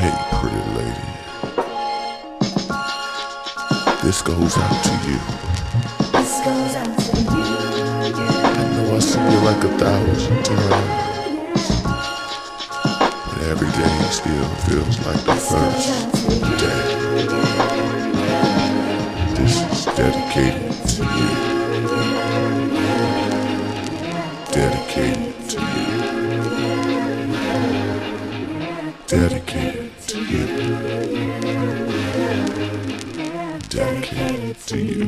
Hey, pretty lady, this goes out to you. This goes out to you. I know I see you like 1,000 times, but every day still feels like the first day. This is dedicated to you. Dedicated to you. Dedicated to you. Dedicated to you.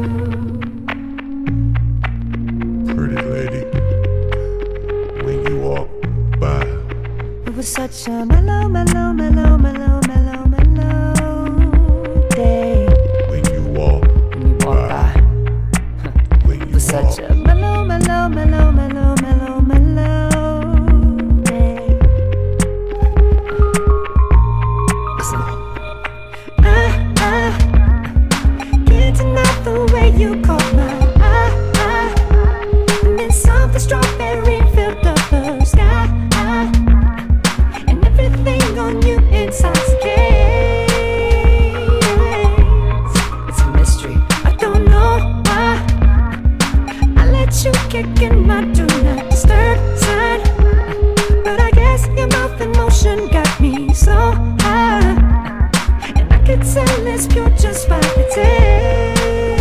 Pretty lady, when you walk by, It was such a mellow, mellow, mellow, mellow, mellow, mellow day. when you walk by, when It you was such walk a mellow, mellow, mellow, mellow, mellow, mellow day. Listen. Can't deny the way you caught my eye. And then something strawberry filled up the sky. And everything on you inside's a case. It's a mystery, I don't know why I let you kick in my do not disturb sign. But I guess your mouth in motion got me so high, and I could tell it's pure just by the taste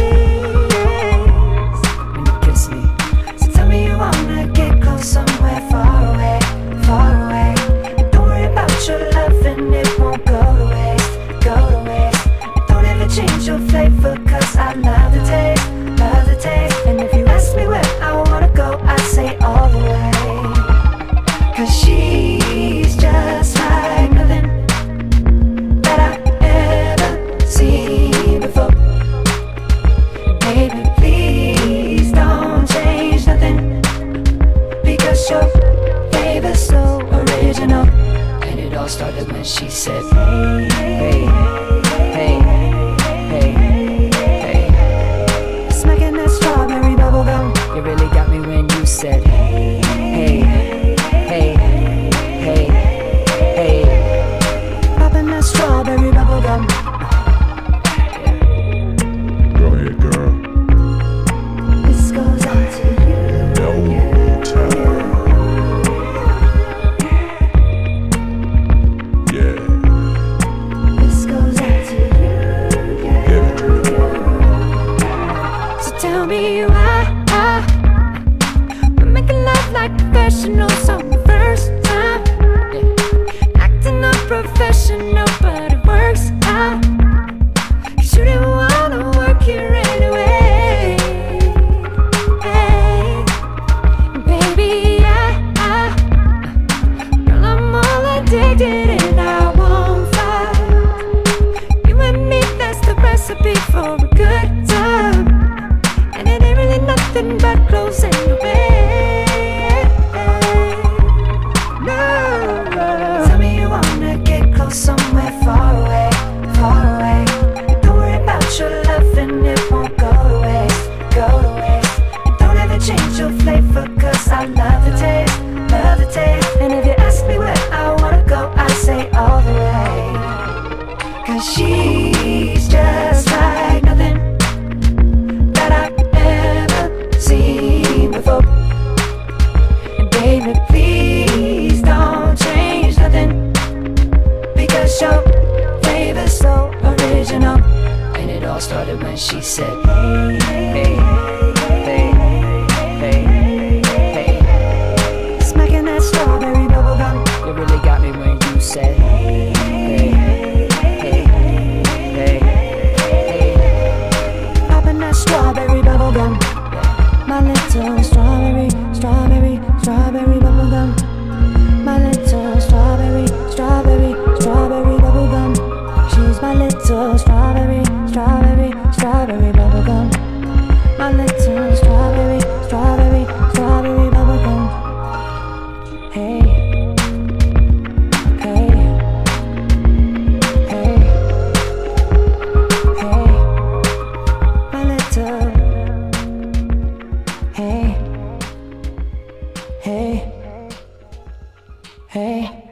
when you kiss me. So tell me you wanna get close somewhere far away, far away. And don't worry about your love and it won't go to waste, go to waste. And don't ever change your flavor, cause I love the taste, love the taste. And if you ask me where I wanna go, I say all the way. Cause she's just like nothing that I ever seen before. Baby, please don't change nothing, because your flavor's so original. And it all started when she said, hey, hey, hey, hey, hey. Smacking that strawberry bubblegum. You really got me when you said, hey, hey, hey, hey, hey. Popping that strawberry bubblegum. Go ahead, girl. This goes out to you. No time. Yeah, This goes out to you. give it to me. So tell me why we're making love like professionals on the first time. Acting unprofessional, but it works out. 'Cause you didn't wanna work here anyway. Hey, baby, girl, I'm all addicted and I won't fight. You and me, that's the recipe for a good time. And it ain't really nothing but closing your way. No. Tell me you wanna get close somewhere far away, far away. Don't worry about your love and it won't go to waste, go to waste. And don't ever change your flavor, cause I love the taste, love the taste. And if you ask me where I wanna go, I say all the way. Cause she's just like nothing that I've ever seen before. And baby, please don't change nothing, because your flavor's so original. And it all started when she said, hey, hey, hey, hey, hey. Smacking that strawberry bubblegum. You really got me when you said, hey, hey, hey, hey, hey. Popping that strawberry bubblegum. My little strawberry, strawberry, strawberry bubblegum. My little strawberry, strawberry, strawberry bubblegum. She's my little strawberry, strawberry, strawberry bubblegum. My little strawberry, strawberry, strawberry bubblegum. Hey, hey, hey, hey. My little, hey, hey, hey.